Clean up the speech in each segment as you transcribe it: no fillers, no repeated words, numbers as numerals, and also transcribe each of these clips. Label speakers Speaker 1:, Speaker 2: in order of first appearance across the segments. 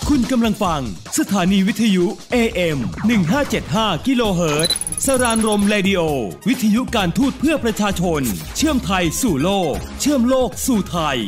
Speaker 1: คุณกำลังฟังสถานีวิทยุ AM 1575 กิโลเฮิรตซ์สรานรมเรดิโอวิทยุการทูตเพื่อประชาชนเชื่อมไทยสู่โลกเชื่อมโลกสู่ไทย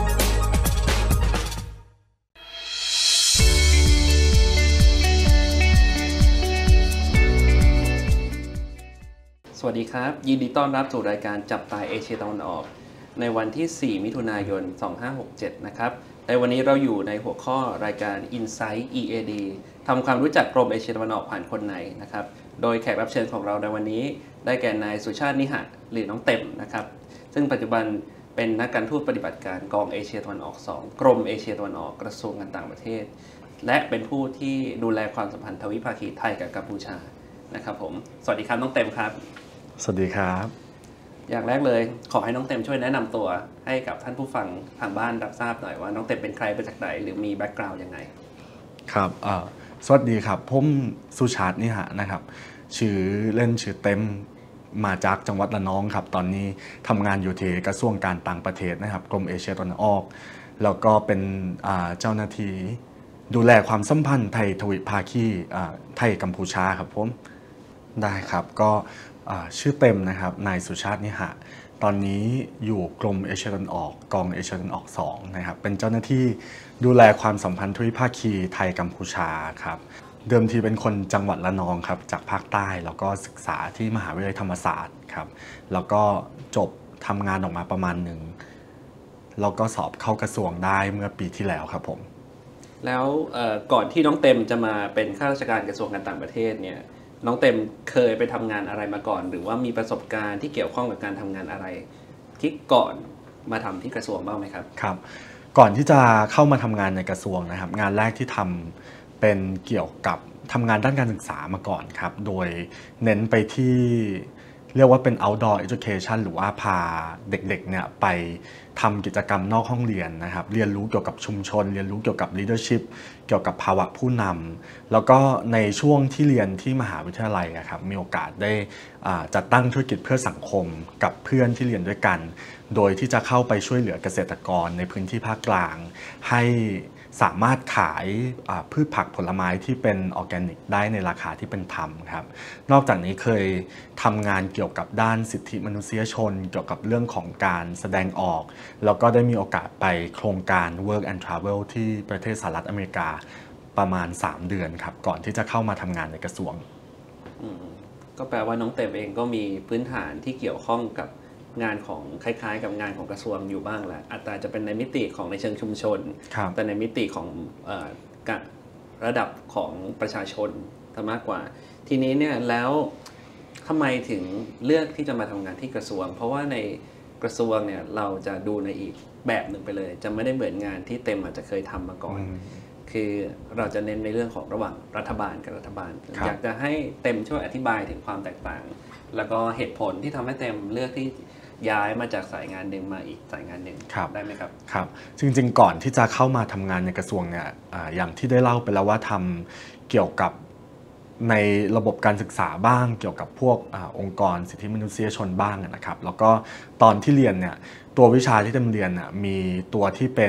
Speaker 2: สวัสดีครับยินดีต้อนรับสู่รายการจับตายเอเชียตะวันออกในวันที่ 4 มิถุนายน 2567 นะครับในวันนี้เราอยู่ในหัวข้อรายการ Insight EAD ทำความรู้จักกรมเอเชียตะวันออกผ่านคนในนะครับโดยแขกรับเชิญของเราในวันนี้ได้แก่นายสุชาตินิหะหรือน้องเต็มนะครับซึ่งปัจจุบันเป็นนักการทูตปฏิบัติการกองเอเชียตะวันออก 2 กรมเอเชียตะวันออกกระทรวงการต่างประเทศและเป็นผู้ที่ดูแลความสัมพันธ์ทวิภาคีไทยกับกัมพูชานะครับผมสวัสดีครับน้องเต็มครับ
Speaker 3: สวัสดีครับ
Speaker 2: อย่างแรกเลยขอให้น้องเต็มช่วยแนะนำตัวให้กับท่านผู้ฟังทางบ้านรับทราบหน่อยว่าน้องเต็มเป็นใครมาจากไหนหรือมีแบ็กกราวด์ยังไง
Speaker 3: ครับสวัสดีครับผมสุชาตินิหะนะครับชื่อเล่นชื่อเต็มมาจากจังหวัดระนองครับตอนนี้ทำงานอยู่ที่กระทรวงการต่างประเทศนะครับกรมเอเชียตะวันออกแล้วก็เป็นเจ้าหน้าที่ดูแลความสัมพันธ์ไทยทวิภาคีไทยกัมพูชาครับผมได้ครับก็ชื่อเต็มนะครับนายสุชาตินิหะตอนนี้อยู่กรมเอเชียตะวันออกกองเอเชียตะวันออก2นะครับเป็นเจ้าหน้าที่ดูแลความสัมพันธ์ทวิภาคีไทยกัมพูชาครับเดิมทีเป็นคนจังหวัดระนองครับจากภาคใต้แล้วก็ศึกษาที่มหาวิทยาลัยธรรมศาสตร์ครับแล้วก็จบทำงานออกมาประมาณหนึ่งแล้วก็สอบเข้ากระทรวงได้เมื่อปีที่แล้วครับผม
Speaker 2: แล้วก่อนที่น้องเต็มจะมาเป็นข้าราชการกระทรวงการต่างประเทศเนี่ยน้องเต็มเคยไปทำงานอะไรมาก่อนหรือว่ามีประสบการณ์ที่เกี่ยวข้องกับการทำงานอะไรที่ก่อนมาทำที่กระทรวงบ้างไหมครับ
Speaker 3: ครับก่อนที่จะเข้ามาทำงานในกระทรวงนะครับงานแรกที่ทำเป็นเกี่ยวกับทำงานด้านการศึกษามาก่อนครับโดยเน้นไปที่เรียกว่าเป็น outdoor education หรือว่าพาเด็กๆเนี่ยไปทำกิจกรรมนอกห้องเรียนนะครับเรียนรู้เกี่ยวกับชุมชนเรียนรู้เกี่ยวกับ leadership เกี่ยวกับภาวะผู้นำแล้วก็ในช่วงที่เรียนที่มหาวิทยาลัยครับมีโอกาสได้จัดตั้งธุรกิจเพื่อสังคมกับเพื่อนที่เรียนด้วยกันโดยที่จะเข้าไปช่วยเหลือเกษตรกรในพื้นที่ภาคกลางให้สามารถขายพืชผักผลไม้ที่เป็นออร์แกนิกได้ในราคาที่เป็นธรรมครับนอกจากนี้เคยทำงานเกี่ยวกับด้านสิทธิมนุษยชนเกี่ยวกับเรื่องของการแสดงออกแล้วก็ได้มีโอกาสไปโครงการ Work and Travel ที่ประเทศสหรัฐอเมริกาประมาณ3เดือนครับก่อนที่จะเข้ามาทำงานในกระทรวง
Speaker 2: ก็แปลว่าน้องเต็มเองก็มีพื้นฐานที่เกี่ยวข้องกับงานของคล้ายๆกับงานของกระทรวงอยู่บ้างแหละอาจจะเป็นในมิติของในเชิงชุมชนแต่ในมิติของระดับของประชาชนมากกว่าทีนี้เนี่ยแล้วทำไมถึงเลือกที่จะมาทำงานที่กระทรวงเพราะว่าในกระทรวงเนี่ยเราจะดูในอีกแบบหนึ่งไปเลยจะไม่ได้เหมือนงานที่เต็มอาจจะเคยทำมาก่อนคือเราจะเน้นในเรื่องของระหว่างรัฐบาลกับรัฐบาลอยากจะให้เต็มช่วยอธิบายถึงความแตกต่างแล้วก็เหตุผลที่ทำให้เต็มเลือกที่ย้ายมาจากสายงานหนึ่งมาอีกสายงานหนึ่งได้ไหมครับ
Speaker 3: ครับจริงๆก่อนที่จะเข้ามาทำงานในกระทรวงเนี่ยอย่างที่ได้เล่าไปแล้วว่าทำเกี่ยวกับในระบบการศึกษาบ้างเกี่ยวกับพวกองค์กรสิทธิมนุษยชนบ้างนะครับแล้วก็ตอนที่เรียนเนี่ยตัววิชาที่เต็มเรียนมีตัวที่เป็น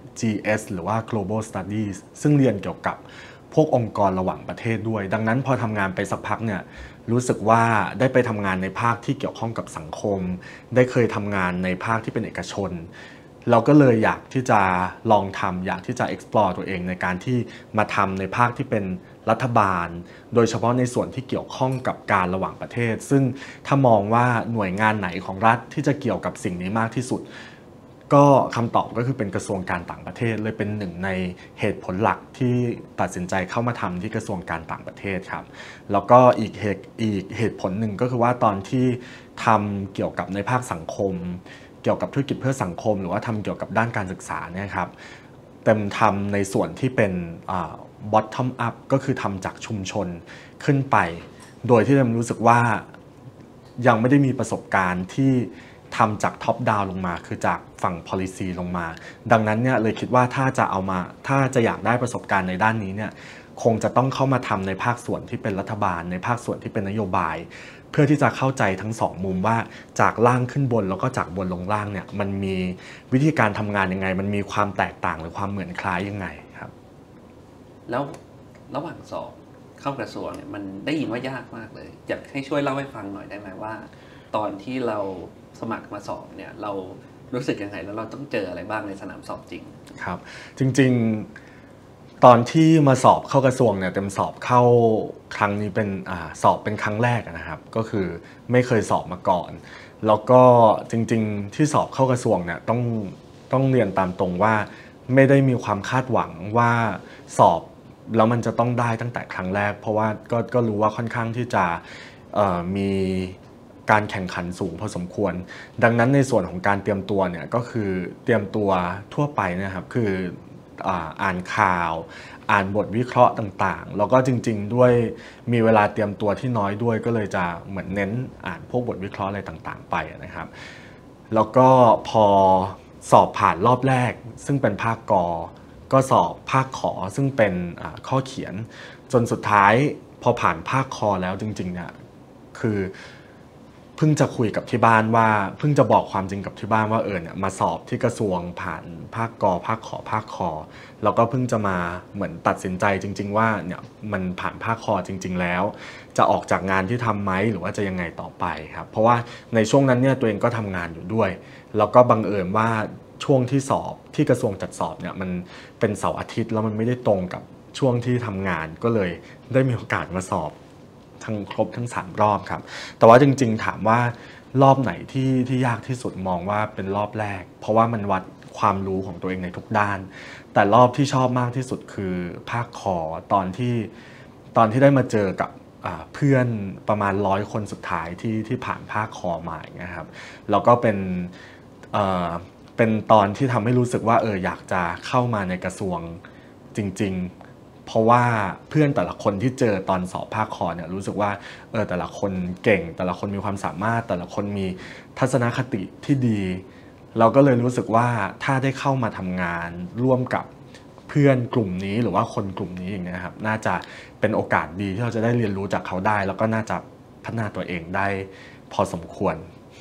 Speaker 3: GS หรือว่า Global Studies ซึ่งเรียนเกี่ยวกับพวกองค์กรระหว่างประเทศด้วยดังนั้นพอทำงานไปสักพักเนี่ยรู้สึกว่าได้ไปทำงานในภาคที่เกี่ยวข้องกับสังคมได้เคยทำงานในภาคที่เป็นเอกชนเราก็เลยอยากที่จะลองทำอยากที่จะ explore ตัวเองในการที่มาทำในภาคที่เป็นรัฐบาลโดยเฉพาะในส่วนที่เกี่ยวข้องกับการระหว่างประเทศซึ่งถ้ามองว่าหน่วยงานไหนของรัฐที่จะเกี่ยวกับสิ่งนี้มากที่สุดก็คำตอบก็คือเป็นกระทรวงการต่างประเทศเลยเป็นหนึ่งในเหตุผลหลักที่ตัดสินใจเข้ามาทำที่กระทรวงการต่างประเทศครับแล้วก็อีกเหตุผลหนึ่งก็คือว่าตอนที่ทำเกี่ยวกับในภาคสังคมเกี่ยวกับธุรกิจเพื่อสังคมหรือว่าทำเกี่ยวกับด้านการศึกษาเนี่ยครับเต็มทำในส่วนที่เป็นbottom up ก็คือทำจากชุมชนขึ้นไปโดยที่เต็มรู้สึกว่ายังไม่ได้มีประสบการณ์ที่ทำจากท็อปดาวลงมาคือจากฝั่ง policy ลงมาดังนั้นเนี่ยเลยคิดว่าถ้าจะอยากได้ประสบการณ์ในด้านนี้เนี่ยคงจะต้องเข้ามาทำในภาคส่วนที่เป็นรัฐบาลในภาคส่วนที่เป็นนโยบายเพื่อที่จะเข้าใจทั้งสองมุมว่าจากล่างขึ้นบนแล้วก็จากบนลงล่างเนี่ยมันมีวิธีการทำงานยังไงมันมีความแตกต่างหรือความเหมือนคล้ายยังไงครับ
Speaker 2: แล้วระหว่างสอบเข้ากระทรวงเนี่ยมันได้ยินว่ายากมากเลยอยากให้ช่วยเล่าให้ฟังหน่อยได้ไหมว่าตอนที่เราสมัครมาสอบเนี่ยเรารู้สึกยังไงแล้วเราต้องเจออะไรบ้างในสนามสอบจริง
Speaker 3: ครับจริงๆตอนที่มาสอบเข้ากระทรวงเนี่ยเต็มสอบเข้าครั้งนี้เป็นสอบเป็นครั้งแรกนะครับก็คือไม่เคยสอบมาก่อนแล้วก็จริงๆที่สอบเข้ากระทรวงเนี่ยต้องเรียนตามตรงว่าไม่ได้มีความคาดหวังว่าสอบแล้วมันจะต้องได้ตั้งแต่ครั้งแรกเพราะว่าก็รู้ว่าค่อนข้างที่จะมีการแข่งขันสูงพอสมควรดังนั้นในส่วนของการเตรียมตัวเนี่ยก็คือเตรียมตัวทั่วไปนะครับคืออ่านข่าวอ่านบทวิเคราะห์ต่างๆแล้วก็จริงๆด้วยมีเวลาเตรียมตัวที่น้อยด้วยก็เลยจะเหมือนเน้นอ่านพวกบทวิเคราะห์อะไรต่างๆไปนะครับแล้วก็พอสอบผ่านรอบแรกซึ่งเป็นภาคกก็สอบภาคขอซึ่งเป็นข้อเขียนจนสุดท้ายพอผ่านภาคคอแล้วจริงๆเนี่ยคือเพิ่งจะคุยกับที่บ้านว่าเพิ่งจะบอกความจริงกับที่บ้านว่าเนี่ยมาสอบที่กระทรวงผ่านภาคกภาคขอภาคคอแล้วก็เพิ่งจะมาเหมือนตัดสินใจจริงๆว่าเนี่ยมันผ่านภาคคอจริงๆแล้วจะออกจากงานที่ทำไหมหรือว่าจะยังไงต่อไปครับเพราะว่าในช่วงนั้นเนี่ยตัวเองก็ทำงานอยู่ด้วยแล้วก็บังเอิญว่าช่วงที่สอบที่กระทรวงจัดสอบเนี่ยมันเป็นเสาร์อาทิตย์แล้วมันไม่ได้ตรงกับช่วงที่ทำงานก็เลยได้มีโอกาสมาสอบทั้งครบทั้ง3รอบครับแต่ว่าจริงๆถามว่ารอบไหนที่ยากที่สุดมองว่าเป็นรอบแรกเพราะว่ามันวัดความรู้ของตัวเองในทุกด้านแต่รอบที่ชอบมากที่สุดคือภาคคอตอนที่ได้มาเจอกับเพื่อนประมาณ100 คนสุดท้ายที่ผ่านภาคคอมาอย่างเงี้ยครับแล้วก็เป็นตอนที่ทำให้รู้สึกว่าอยากจะเข้ามาในกระทรวงจริงๆเพราะว่าเพื่อนแต่ละคนที่เจอตอนสอบภาคคอเนี่ยรู้สึกว่าแต่ละคนเก่งแต่ละคนมีความสามารถแต่ละคนมีทัศนคติที่ดีเราก็เลยรู้สึกว่าถ้าได้เข้ามาทำงานร่วมกับเพื่อนกลุ่มนี้หรือว่าคนกลุ่มนี้อย่างเงี้ยครับน่าจะเป็นโอกาสดีที่เราจะได้เรียนรู้จากเขาได้แล้วก็น่าจะพัฒนาตัวเองได้พอสมควร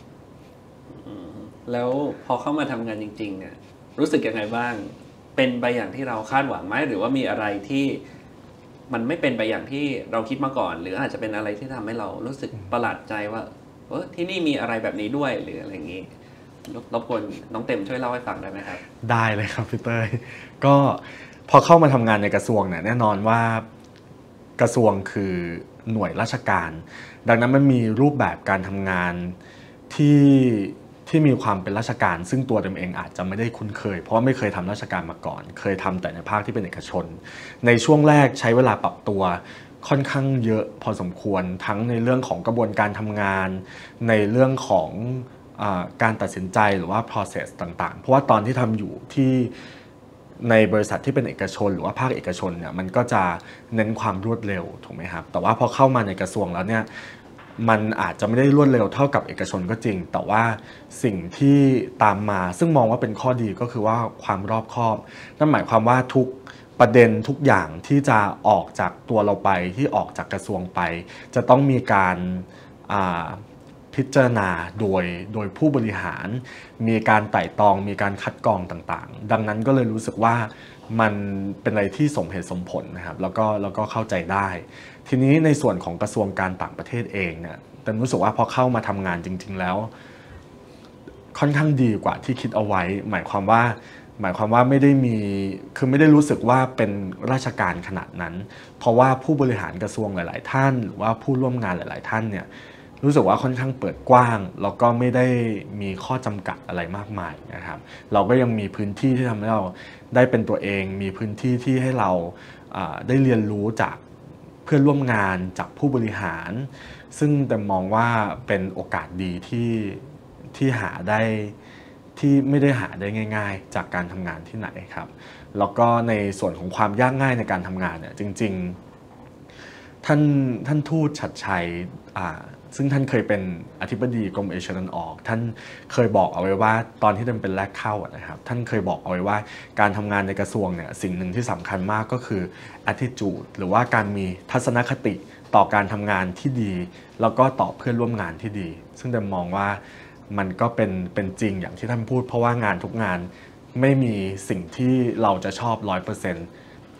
Speaker 2: แล้วพอเข้ามาทำงานจริงๆเนี่ยรู้สึกยังไงบ้างเป็นไปอย่างที่เราคาดหวังไหมหรือว่ามีอะไรที่มันไม่เป็นไปอย่างที่เราคิดมาก่อนหรืออาจจะเป็นอะไรที่ทำให้เรารู้สึกประหลาดใจว่าที่นี่มีอะไรแบบนี้ด้วยหรืออะไรอย่างนี้รบกวนน้องเต็มช่วยเล่าให้ฟังได้ไหมครับ
Speaker 3: ได้เลยครับพี่เต้ยก็พอเข้ามาทำงานในกระทรวงเนี่ยแน่นอนว่ากระทรวงคือหน่วยราชการดังนั้นมันมีรูปแบบการทำงานที่มีความเป็นราชการซึ่งตัวเต็มเองอาจจะไม่ได้คุ้นเคยเพราะว่าไม่เคยทำราชการมาก่อนเคยทำแต่ในภาคที่เป็นเอกชนในช่วงแรกใช้เวลาปรับตัวค่อนข้างเยอะพอสมควรทั้งในเรื่องของกระบวนการทำงานในเรื่องของการตัดสินใจหรือว่า process ต่างๆเพราะว่าตอนที่ทำอยู่ที่ในบริษัทที่เป็นเอกชนหรือว่าภาคเอกชนเนี่ยมันก็จะเน้นความรวดเร็วถูกไหมครับแต่ว่าพอเข้ามาในกระทรวงแล้วเนี่ยมันอาจจะไม่ได้รวดเร็วเท่ากับเอกชนก็จริงแต่ว่าสิ่งที่ตามมาซึ่งมองว่าเป็นข้อดีก็คือว่าความรอบคอบนั่นหมายความว่าทุกประเด็นทุกอย่างที่จะออกจากตัวเราไปที่ออกจากกระทรวงไปจะต้องมีการพิจารณาโดยผู้บริหารมีการไต่ตรองมีการคัดกรองต่างๆดังนั้นก็เลยรู้สึกว่ามันเป็นอะไรที่สมเหตุสมผลนะครับแล้วก็เข้าใจได้ทีนี้ในส่วนของกระทรวงการต่างประเทศเองเนี่ยแต่รู้สึกว่าพอเข้ามาทำงานจริงๆแล้วค่อนข้างดีกว่าที่คิดเอาไว้หมายความว่าไม่ได้รู้สึกว่าเป็นราชการขนาดนั้นเพราะว่าผู้บริหารกระทรวงหลายๆท่านหรือว่าผู้ร่วมงานหลายๆท่านเนี่ยรู้สึกว่าค่อนข้างเปิดกว้างแล้วก็ไม่ได้มีข้อจำกัดอะไรมากมายนะครับเราก็ยังมีพื้นที่ที่ทำให้เราได้เป็นตัวเองมีพื้นที่ที่ให้เราได้เรียนรู้จากเพื่อนร่วมงานจากผู้บริหารซึ่งแต่มองว่าเป็นโอกาสดีที่หาได้ที่ไม่ได้หาได้ง่ายๆจากการทำงานที่ไหนครับแล้วก็ในส่วนของความยากง่ายในการทำงานเนี่ยจริงๆท่านทูตฉัตรชัยซึ่งท่านเคยเป็นอธิบดีกรมเอเชียตะวันออกท่านเคยบอกเอาไว้ว่าตอนที่ท่านเป็นแรกเข้านะครับท่านเคยบอกเอาไว้ว่าการทำงานในกระทรวงเนี่ยสิ่งหนึ่งที่สำคัญมากก็คือ attitude หรือว่าการมีทัศนคติต่อการทำงานที่ดีแล้วก็ต่อเพื่อนร่วมงานที่ดีซึ่งแต่มองว่ามันก็เป็นจริงอย่างที่ท่านพูดเพราะว่างานทุกงานไม่มีสิ่งที่เราจะชอบ 100%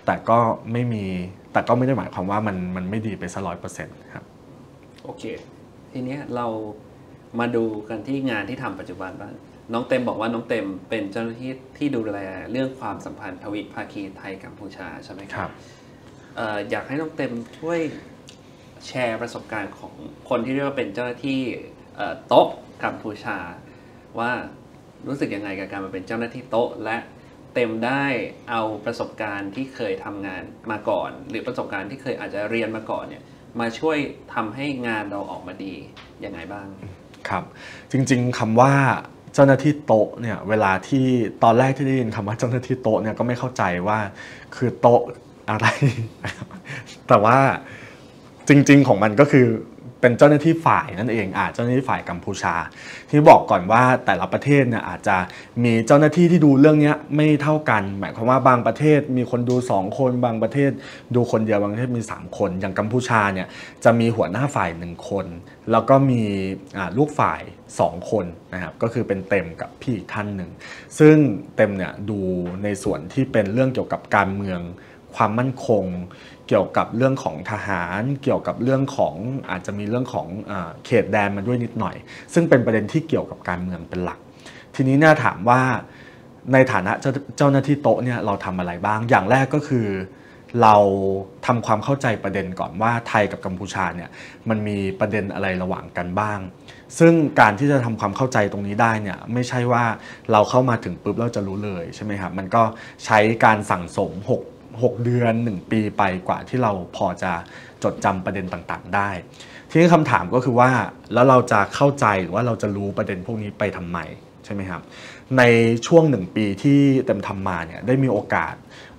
Speaker 3: แต่ก็ไม่ได้หมายความว่ามันไม่ดีไปซะ100%ครับ
Speaker 2: โอเคทีนี้เรามาดูกันที่งานที่ทำปัจจุบันบ้างน้องเต็มบอกว่าน้องเต็มเป็นเจ้าหน้าที่ที่ดูแลเรื่องความสัมพันธ์ทวิภาคีไทยกัมพูชาใช่ไหมครับอยากให้น้องเต็มช่วยแชร์ประสบการณ์ของคนที่เรียกว่าเป็นเจ้าหน้าที่โต๊ะกัมพูชาว่ารู้สึกยังไงกับการมาเป็นเจ้าหน้าที่โต๊ะและเต็มได้เอาประสบการณ์ที่เคยทำงานมาก่อนหรือประสบการณ์ที่เคยอาจจะเรียนมาก่อนเนี่ยมาช่วยทำให้งานเราออกมาดียังไงบ้าง
Speaker 3: ครับจริงๆคำว่าเจ้าหน้าที่โต๊ะเนี่ยเวลาที่ตอนแรกที่ได้ยินคำว่าเจ้าหน้าที่โต๊ะเนี่ยก็ไม่เข้าใจว่าคือโต๊ะอะไร แต่ว่าจริงๆของมันก็คือเป็นเจ้าหน้าที่ฝ่ายนั่นเองเจ้าหน้าที่ฝ่ายกัมพูชาที่บอกก่อนว่าแต่ละประเทศเนี่ยอาจจะมีเจ้าหน้าที่ที่ดูเรื่องนี้ไม่เท่ากันหมายความว่าบางประเทศมีคนดู2คนบางประเทศดูคนเดียวบางประเทศมี3คนอย่างกัมพูชาเนี่ยจะมีหัวหน้าฝ่าย1คนแล้วก็มีลูกฝ่าย2คนนะครับก็คือเป็นเต็มกับพี่อีกท่านหนึ่งซึ่งเต็มเนี่ยดูในส่วนที่เป็นเรื่องเกี่ยวกับการเมืองความมั่นคงเกี่ยวกับเรื่องของทหารเกี่ยวกับเรื่องของอาจจะมีเรื่องของเขตแดนมาด้วยนิดหน่อยซึ่งเป็นประเด็นที่เกี่ยวกับการเมืองเป็นหลักทีนี้เนี่ยถามว่าในฐานะเจ้าหน้าที่โต๊ะเนี่ยเราทำอะไรบ้างอย่างแรกก็คือเราทำความเข้าใจประเด็นก่อนว่าไทยกับกัมพูชาเนี่ยมันมีประเด็นอะไรระหว่างกันบ้างซึ่งการที่จะทำความเข้าใจตรงนี้ได้เนี่ยไม่ใช่ว่าเราเข้ามาถึงปุ๊บเราจะรู้เลยใช่ไหมครับมันก็ใช้การสั่งสม6 เดือน1 ปีไปกว่าที่เราพอจะจดจำประเด็นต่างๆได้ทีนี้คำถามก็คือว่าแล้วเราจะเข้าใจหรือว่าเราจะรู้ประเด็นพวกนี้ไปทำไมใช่ไหมครับในช่วง1 ปีที่เต็มทำมาเนี่ยได้มีโอกาส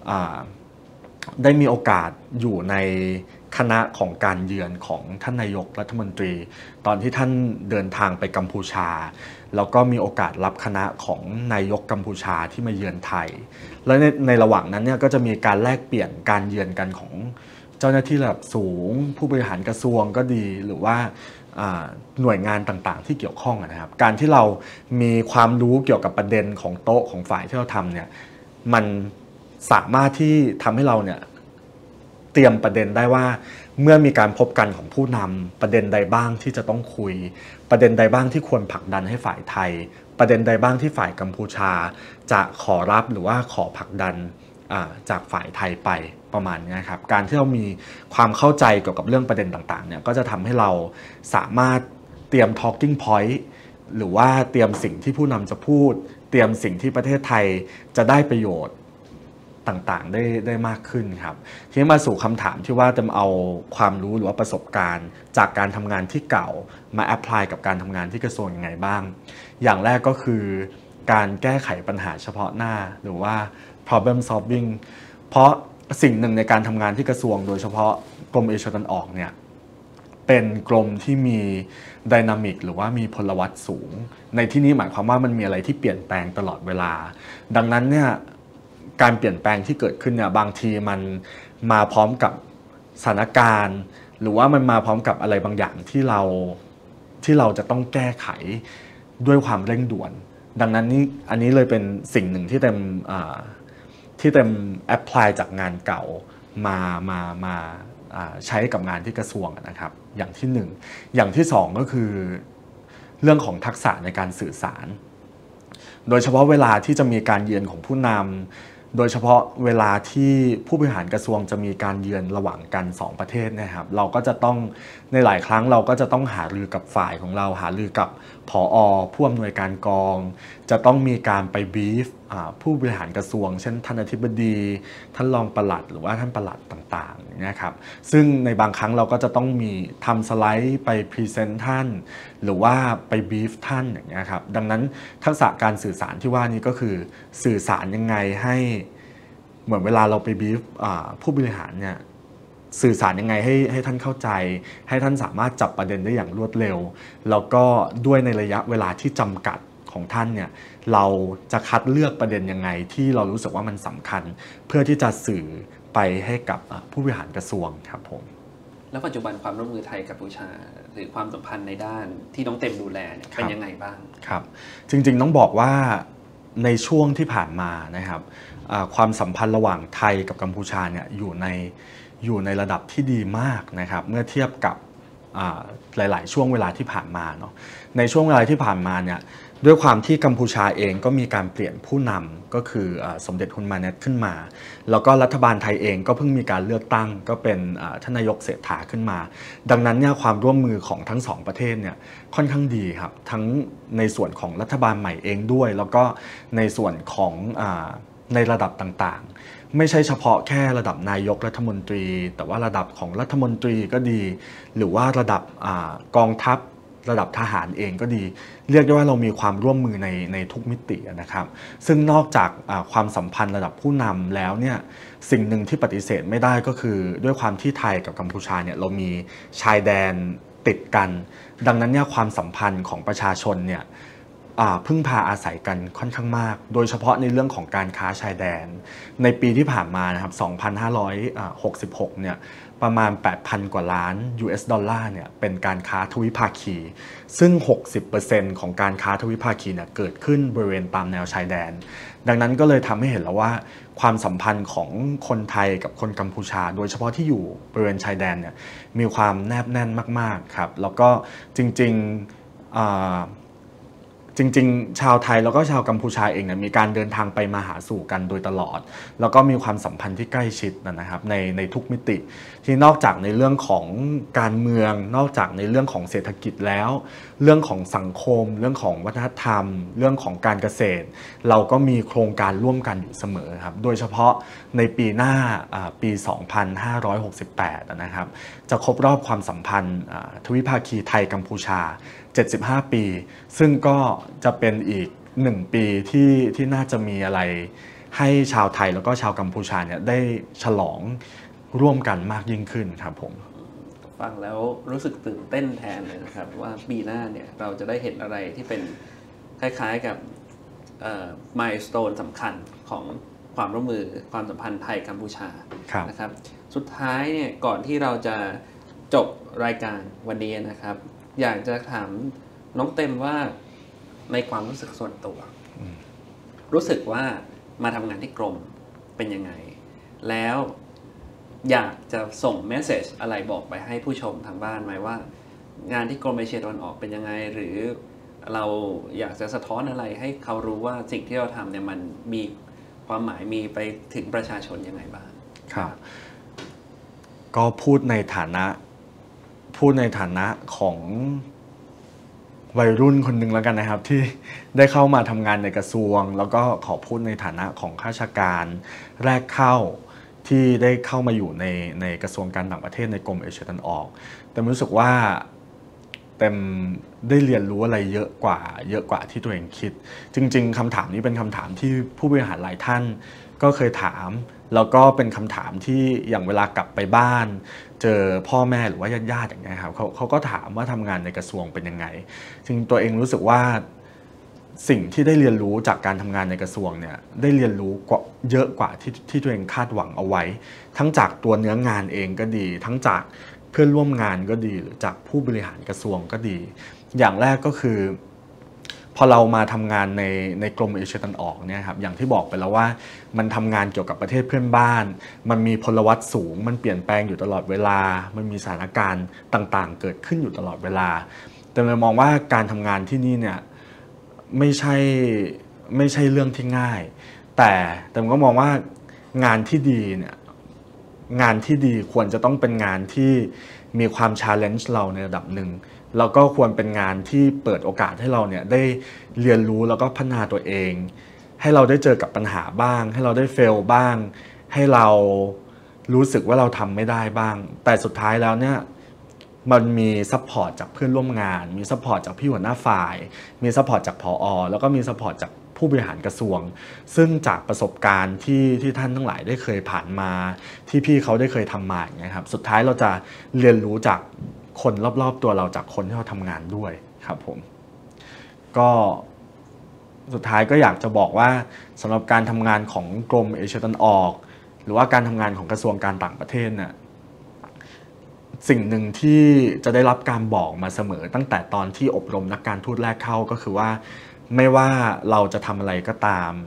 Speaker 3: อยู่ในคณะของการเยือนของท่านนายกรัฐมนตรีตอนที่ท่านเดินทางไปกัมพูชาแล้วก็มีโอกาสรับคณะของนายกกัมพูชาที่มาเยือนไทยและในระหว่างนั้นเนี่ยก็จะมีการแลกเปลี่ยนการเยือนกันของเจ้าหน้าที่ระดับสูงผู้บริหารกระทรวงก็ดีหรือว่าหน่วยงานต่างๆที่เกี่ยวข้องนะครับการที่เรามีความรู้เกี่ยวกับประเด็นของโต๊ะของฝ่ายที่เราทำเนี่ยมันสามารถที่ทำให้เราเนี่ยเตรียมประเด็นได้ว่าเมื่อมีการพบกันของผู้นำประเด็นใดบ้างที่จะต้องคุยประเด็นใดบ้างที่ควรผลักดันให้ฝ่ายไทยประเด็นใดบ้างที่ฝ่ายกัมพูชาจะขอรับหรือว่าขอผลักดันจากฝ่ายไทยไปประมาณนี้ครับการที่เรามีความเข้าใจเกี่ยวกับเรื่องประเด็นต่างๆเนี่ยก็จะทำให้เราสามารถเตรียม talking point หรือว่าเตรียมสิ่งที่ผู้นำจะพูดเตรียมสิ่งที่ประเทศไทยจะได้ประโยชน์ต่างๆได้มากขึ้นครับทีนี้มาสู่คำถามที่ว่าจะเอาความรู้หรือว่าประสบการณ์จากการทำงานที่เก่ามาแอพพลายกับการทำงานที่กระทรวงยังไงบ้างอย่างแรกก็คือการแก้ไขปัญหาเฉพาะหน้าหรือว่า problem solving เพราะสิ่งหนึ่งในการทำงานที่กระทรวงโดยเฉพาะกรมเอเชียตะวันออกเนี่ยเป็นกรมที่มีไดนามิกหรือว่ามีพลวัตสูงในที่นี้หมายความว่ามันมีอะไรที่เปลี่ยนแปลงตลอดเวลาดังนั้นเนี่ยการเปลี่ยนแปลงที่เกิดขึ้นเนี่ยบางทีมันมาพร้อมกับสถานการณ์หรือว่ามันมาพร้อมกับอะไรบางอย่างที่เราจะต้องแก้ไขด้วยความเร่งด่วนดังนั้นนี่อันนี้เลยเป็นสิ่งหนึ่งที่เต็มแอพพลายจากงานเก่ามาใช้กับงานที่กระทรวงนะครับอย่างที่1อย่างที่2ก็คือเรื่องของทักษะในการสื่อสารโดยเฉพาะเวลาที่จะมีการเยือนของผู้นำโดยเฉพาะเวลาที่ผู้บริหารกระทรวงจะมีการเยือนระหว่างกัน2ประเทศนะครับเราก็จะต้องในหลายครั้งเราก็จะต้องหารือกับฝ่ายของเราหารือกับผอ.ผู้อำนวยการกองจะต้องมีการไปบรีฟผู้บริหารกระทรวงเช่นท่านอธิบดีท่านรองปลัดหรือว่าท่านปลัดต่างๆนะครับซึ่งในบางครั้งเราก็จะต้องมีทำสไลด์ไปพรีเซนต์ท่านหรือว่าไปบรีฟท่านอย่างเงี้ยครับดังนั้นทักษะการสื่อสารที่ว่านี้ก็คือสื่อสารยังไงให้เหมือนเวลาเราไปบรีฟผู้บริหารเนี่ยสื่อสารยังไงให้ท่านเข้าใจให้ท่านสามารถจับประเด็นได้อย่างรวดเร็วแล้วก็ด้วยในระยะเวลาที่จำกัดของท่านเนี่ยเราจะคัดเลือกประเด็นยังไงที่เรารู้สึกว่ามันสำคัญเพื่อที่จะสื่อไปให้กับผู้บริหารกระทรวงครับผม
Speaker 2: แล้วปัจจุบันความร่วมมือไทยกัมพูชาหรือความสัมพันธ์ในด้านที่น้องเต็มดูแลเนี่ยเป็นยังไงบ้าง
Speaker 3: ครับจริงๆต้องบอกว่าในช่วงที่ผ่านมานะครับความสัมพันธ์ระหว่างไทยกับกัมพูชาเนี่ยอยู่ในระดับที่ดีมากนะครับเมื่อเทียบกับหลายๆช่วงเวลาที่ผ่านมาเนาะในช่วงเวลาที่ผ่านมาเนี่ยด้วยความที่กัมพูชาเองก็มีการเปลี่ยนผู้นำก็คือสมเด็จฮุนมาเน็ตขึ้นมาแล้วก็รัฐบาลไทยเองก็เพิ่งมีการเลือกตั้งก็เป็นท่านนายกเศรษฐาขึ้นมาดังนั้นเนี่ยความร่วมมือของทั้งสองประเทศเนี่ยค่อนข้างดีครับทั้งในส่วนของรัฐบาลใหม่เองด้วยแล้วก็ในส่วนของในระดับต่างๆไม่ใช่เฉพาะแค่ระดับนายกรัฐมนตรีแต่ว่าระดับของรัฐมนตรีก็ดีหรือว่าระดับกองทัพระดับทหารเองก็ดีเรียกได้ว่าเรามีความร่วมมือในทุกมิตินะครับซึ่งนอกจากความสัมพันธ์ระดับผู้นำแล้วเนี่ยสิ่งหนึ่งที่ปฏิเสธไม่ได้ก็คือด้วยความที่ไทยกับกัมพูชาเนี่ยเรามีชายแดนติดกันดังนั้นเนี่ยความสัมพันธ์ของประชาชนเนี่ยพึ่งพาอาศัยกันค่อนข้างมากโดยเฉพาะในเรื่องของการค้าชายแดนในปีที่ผ่านมานะครับ2566เนี่ยประมาณ 8,000 กว่าล้าน US ดอลลาร์เนี่ยเป็นการค้าทวิภาคีซึ่ง 60% ของการค้าทวิภาคีเนี่ยเกิดขึ้นบริเวณตามแนวชายแดนดังนั้นก็เลยทำให้เห็นแล้วว่าความสัมพันธ์ของคนไทยกับคนกัมพูชาโดยเฉพาะที่อยู่บริเวณชายแดนเนี่ยมีความแนบแน่นมากๆครับแล้วก็จริงๆชาวไทยแล้วก็ชาวกัมพูชาเองเนี่ยมีการเดินทางไปมาหาสู่กันโดยตลอดแล้วก็มีความสัมพันธ์ที่ใกล้ชิดนะครับในทุกมิติที่นอกจากในเรื่องของการเมืองนอกจากในเรื่องของเศรษฐกิจแล้วเรื่องของสังคมเรื่องของวัฒนธรรมเรื่องของการเกษตรเราก็มีโครงการร่วมกันอยู่เสมอครับโดยเฉพาะในปีหน้าปี 2568 นะครับจะครบรอบความสัมพันธ์ทวิภาคีไทยกัมพูชา75 ปีซึ่งก็จะเป็นอีก1 ปีที่น่าจะมีอะไรให้ชาวไทยแล้วก็ชาวกัมพูชาเนี่ยได้ฉลองร่วมกันมากยิ่งขึ้นครับผม
Speaker 2: ฟังแล้วรู้สึกตื่นเต้นแทนเลยนะครับว่าปีหน้าเนี่ยเราจะได้เห็นอะไรที่เป็นคล้ายๆกับmilestone สำคัญของความร่วมมือความสัมพันธ์ไทยกัมพูชานะครับสุดท้ายเนี่ยก่อนที่เราจะจบรายการวันนี้นะครับอยากจะถามน้องเต็มว่าในความรู้สึกส่วนตัวรู้สึกว่ามาทำงานที่กรมเป็นยังไงแล้วอยากจะส่งเมสเสจอะไรบอกไปให้ผู้ชมทางบ้านไหมว่างานที่กรมเอเชียตะวันออกเป็นยังไงหรือเราอยากจะสะท้อนอะไรให้เขารู้ว่าสิ่งที่เราทำเนี่ยมันมีความหมายมีไปถึงประชาชนยังไงบ้าง
Speaker 3: ครับก็พูดในฐานะของวัยรุ่นคนหนึ่งแล้วกันนะครับที่ได้เข้ามาทำงานในกระทรวงแล้วก็ขอพูดในฐานะของข้าราชการแรกเข้าที่ได้เข้ามาอยู่ในกระทรวงการต่างประเทศในกรมเอเชียตะวันออกแต่รู้สึกว่าเต็มได้เรียนรู้อะไรเยอะกว่าที่ตัวเองคิดจริงๆคำถามนี้เป็นคำถามที่ผู้บริหารหลายท่านก็เคยถามแล้วก็เป็นคำถามที่อย่างเวลากลับไปบ้านเจอพ่อแม่หรือว่าญาติๆอย่างเงี้ยครับเขาก็ถามว่าทำงานในกระทรวงเป็นยังไงจริงตัวเองรู้สึกว่าสิ่งที่ได้เรียนรู้จากการทำงานในกระทรวงเนี่ยได้เรียนรู้เยอะกว่าที่ตัวเองคาดหวังเอาไว้ทั้งจากตัวเนื้องานเองก็ดีทั้งจากเพื่อนร่วมงานก็ดีหรือจากผู้บริหารกระทรวงก็ดีอย่างแรกก็คือพอเรามาทำงานในกรมเอเชียตะวันออกเนี่ยครับอย่างที่บอกไปแล้วว่ามันทำงานเกี่ยวกับประเทศเพื่อนบ้านมันมีพลวัตสูงมันเปลี่ยนแปลงอยู่ตลอดเวลามันมีสถานการณ์ต่างๆเกิดขึ้นอยู่ตลอดเวลาแต่เรามองว่าการทำงานที่นี่เนี่ยไม่ใช่เรื่องที่ง่ายแต่ผมก็มองว่างานที่ดีเนี่ยงานที่ดีควรจะต้องเป็นงานที่มีความ challenge เราในระดับหนึ่งแล้วก็ควรเป็นงานที่เปิดโอกาสให้เราเนี่ยได้เรียนรู้แล้วก็พัฒนาตัวเองให้เราได้เจอกับปัญหาบ้างให้เราได้เฟลบ้างให้เรารู้สึกว่าเราทำไม่ได้บ้างแต่สุดท้ายแล้วเนี่ยมันมีซัพพอร์ตจากเพื่อนร่วมงานมีซัพพอร์ตจากพี่หัวหน้าฝ่ายมีซัพพอร์ตจากผอ.แล้วก็มีซัพพอร์ตจากผู้บริหารกระทรวงซึ่งจากประสบการณ์ที่ท่านทั้งหลายได้เคยผ่านมาที่พี่เขาได้เคยทำมาอย่างเงี้ยครับสุดท้ายเราจะเรียนรู้จากคนรอบๆตัวเราจากคนที่เราทำงานด้วยครับผมก็สุดท้ายก็อยากจะบอกว่าสำหรับการทำงานของกรมเอเชียตะวันออกหรือว่าการทำงานของกระทรวงการต่างประเทศเนี่ยสิ่งหนึ่งที่จะได้รับการบอกมาเสมอตั้งแต่ตอนที่อบรมนักการทูตแรกเข้าก็คือว่าไม่ว่าเราจะทำอะไรก็ตาม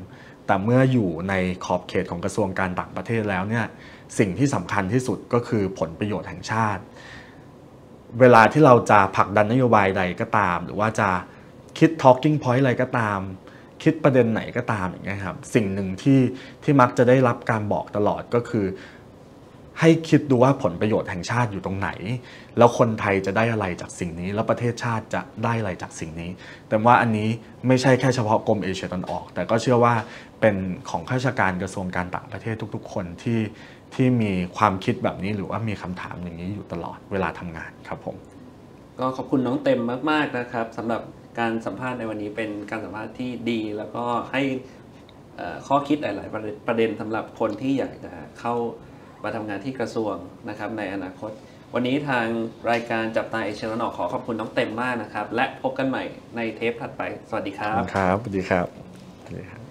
Speaker 3: แต่เมื่ออยู่ในขอบเขตของกระทรวงการต่างประเทศแล้วเนี่ยสิ่งที่สำคัญที่สุดก็คือผลประโยชน์แห่งชาติเวลาที่เราจะผลักดันนโยบายใดก็ตามหรือว่าจะคิด talking point อะไรก็ตามคิดประเด็นไหนก็ตามอย่างเงี้ยครับสิ่งหนึ่งที่มักจะได้รับการบอกตลอดก็คือให้คิดดูว่าผลประโยชน์แห่งชาติอยู่ตรงไหนแล้วคนไทยจะได้อะไรจากสิ่งนี้แล้วประเทศชาติจะได้อะไรจากสิ่งนี้แต่ว่าอันนี้ไม่ใช่แค่เฉพาะกรมเอเชียตะวันออกแต่ก็เชื่อว่าเป็นของข้าราชการกระทรวงการต่างประเทศทุกๆคนที่มีความคิดแบบนี้หรือว่ามีคำถามอย่างนี้อยู่ตลอดเวลาทำงานครับผม
Speaker 2: ก็ขอบคุณน้องเต็มมากๆนะครับสำหรับการสัมภาษณ์ในวันนี้เป็นการสัมภาษณ์ที่ดีแล้วก็ให้ข้อคิดหลายๆประเด็นสำหรับคนที่อยากจะเข้ามาทำงานที่กระทรวงนะครับในอนาคตวันนี้ทางรายการจับตาเอเชียตะวันออกขอบคุณน้องเต็มมากนะครับและพบกันใหม่ในเทปถัดไปสวัสดีครับ
Speaker 3: ครับสวัสดีครับ